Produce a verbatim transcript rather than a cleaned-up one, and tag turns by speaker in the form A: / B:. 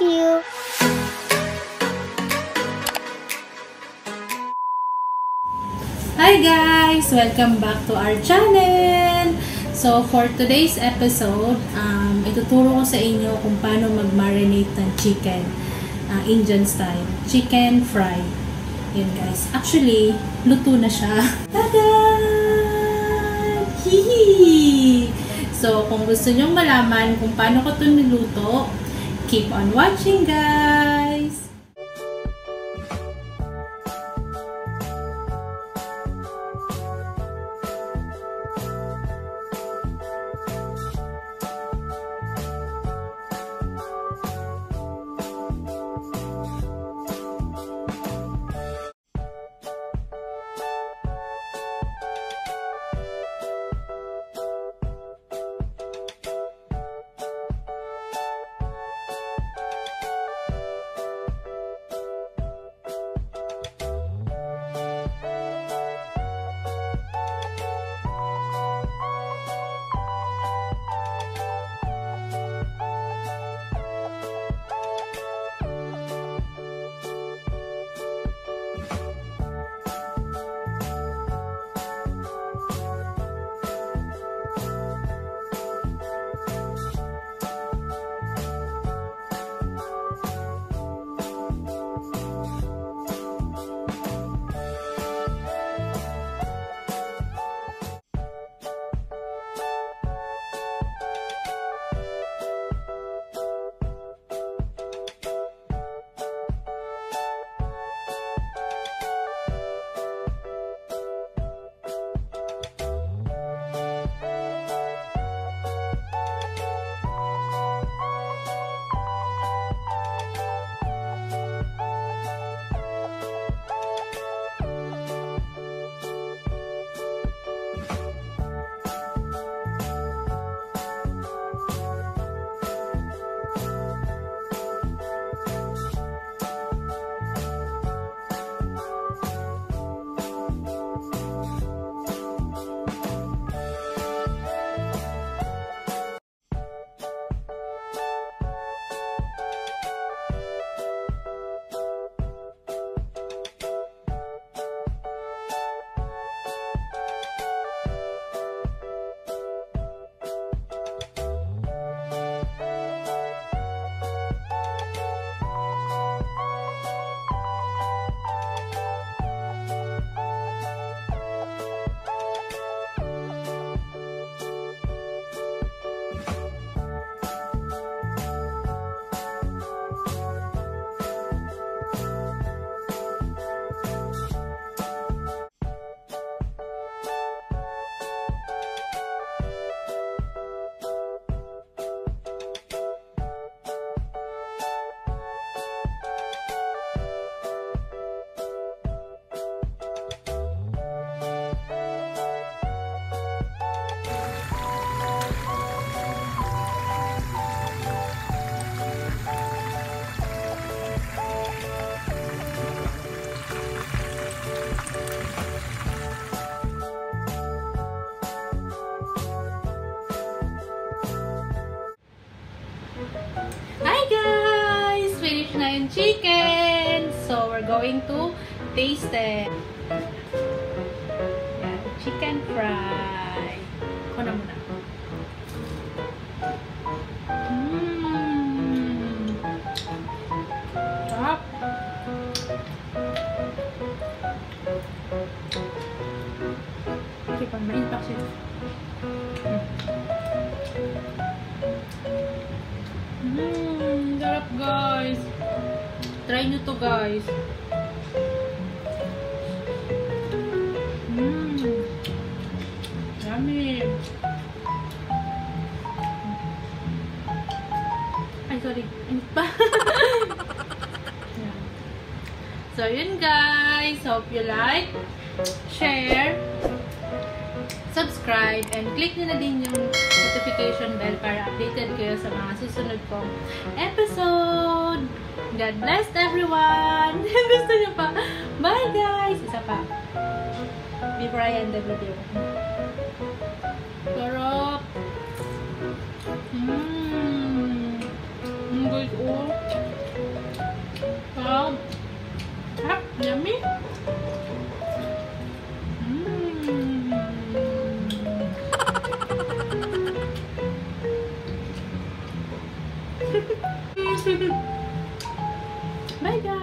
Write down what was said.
A: you.
B: Hi guys! Welcome back to our channel! So, for today's episode, um, ituturo ko sa inyo kung paano mag-marinate ng chicken. Uh, Indian style. Chicken fry. Yun guys. Actually, luto na siya. Tada! Hihi! So, kung gusto nyong malaman kung paano ko ito niluto, keep on watching guys! Hi guys! Finish na yung chicken! So, we're going to taste it. Yan, chicken fry. Ako na muna. Mmm! Sarap! Okay, pang-main pa siya. Mmm, sarap guys. Try nyo to guys. Mmm. Yummy. Ay, sorry. Init pa. So, yun guys. Hope you like, share, subscribe, and click nyo na din yung notification bell para updated kayo sa mga susunod kong episode. God bless everyone! Gusto nyo pa? Bye guys! Isa pa. Before I end the video. Sarap! Mmm! Ang good oh! Yummy. Mm. Bye guys.